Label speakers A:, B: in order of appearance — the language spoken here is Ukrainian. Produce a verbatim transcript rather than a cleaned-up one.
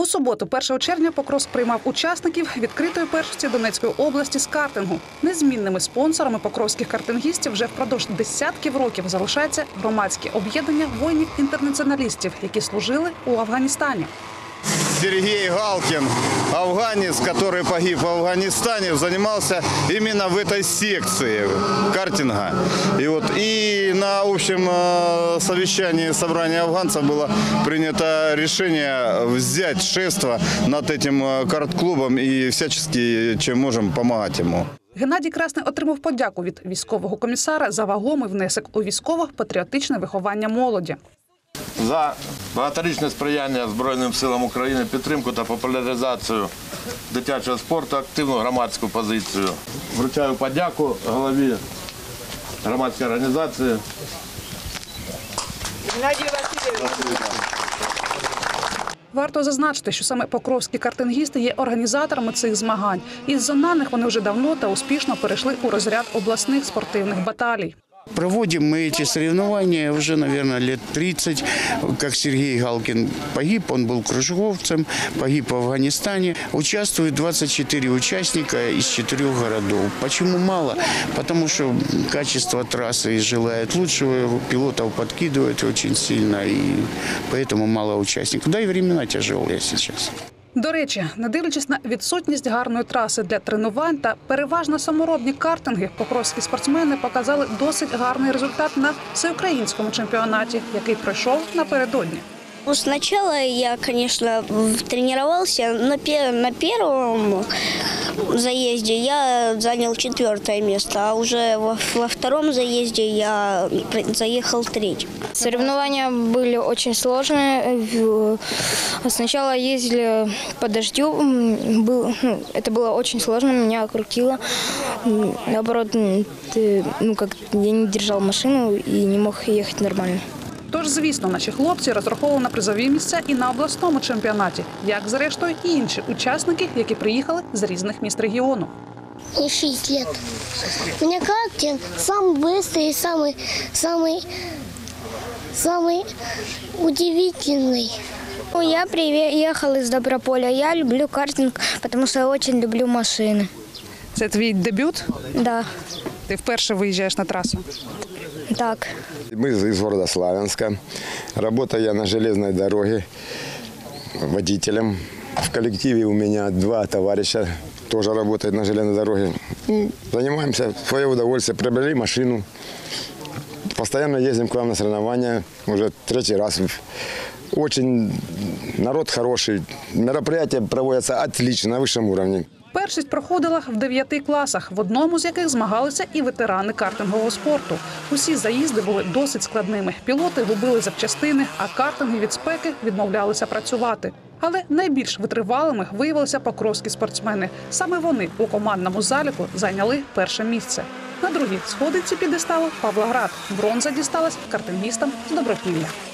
A: суботу, першого червня, Покровськ приймав учасників відкритої першості Донецької області з картингу. Незмінними спонсорами покровських картингістів вже впродовж десятків років залишається громадське об'єднання воїнів-інтернаціоналістів, які служили у Афганістані.
B: Сергей Галкин, афганец, который погиб в Афганистане, занимался именно в этой секции картинга. И, вот, и на общем совещании собрания афганцев было принято решение взять шефство над этим карт-клубом и всячески, чем можем, помогать ему.
A: Геннадій Красний отримав подяку від військового комісара за вагомий внесок у військово-патріотичне виховання молоді.
C: За багаторічне сприяння Збройним силам України, підтримку та популяризацію дитячого спорту, активну громадську позицію. Вручаю подяку голові громадської організації.
D: Геннадій Васильович.
A: Варто зазначити, що саме покровські картингісти є організаторами цих змагань. Із зональних вони вже давно та успішно перейшли у розряд обласних спортивних баталій.
E: Проводим мы эти соревнования уже, наверное, лет тридцать. Как Сергей Галкин погиб, он был кружковцем, погиб в Афганистане. Участвуют двадцать четыре участника из четырех городов. Почему мало? Потому что качество трассы желает лучшего, пилотов подкидывают очень сильно, и поэтому мало участников. Да и времена тяжелые сейчас.
A: До речі, не дивлячись на відсутність гарної траси для тренувань та переважно саморобні картинги, покровські спортсмени показали досить гарний результат на всеукраїнському чемпіонаті, який пройшов напередодні.
F: Сначала я, конечно, тренировался. На, пер... на первом заезде я занял четвертое место, а уже во, во втором заезде я заехал третьим.
G: Соревнования были очень сложные. Сначала ездили по дождю. Был, ну, это было очень сложно, меня крутило. Наоборот, ну, как, я не держал машину и не мог ехать нормально.
A: Тож, звісно, наші хлопці розраховували на призові місця і на обласному чемпіонаті, як, зрештою, і інші учасники, які приїхали з різних міст регіону.
H: Мне шесть лет. У меня картинг самый быстрый, самый, самый, самый удивительный.
G: Я приехал из Доброполя. Я люблю картинг, потому что я очень люблю машины.
A: Це твій дебют?
G: Да.
A: Ти вперше виїжджаєш на трасу?
G: Так.
I: Мы из города Славянска. Работаю я на железной дороге водителем. В коллективе у меня два товарища, тоже работают на железной дороге. Занимаемся в свое удовольствие, приобрели машину. Постоянно ездим к вам на соревнования, уже третий раз. Очень народ хороший, мероприятия проводятся отлично, на высшем уровне.
A: Першість проходила в дев'яти класах, в одному з яких змагалися і ветерани картингового спорту. Усі заїзди були досить складними. Пілоти губили запчастини, а картинги від спеки відмовлялися працювати. Але найбільш витривалими виявилися покровські спортсмени. Саме вони у командному заліку зайняли перше місце. На другій сходинці підесталу Павлоград. Бронза дісталась картингістам з Добропілля.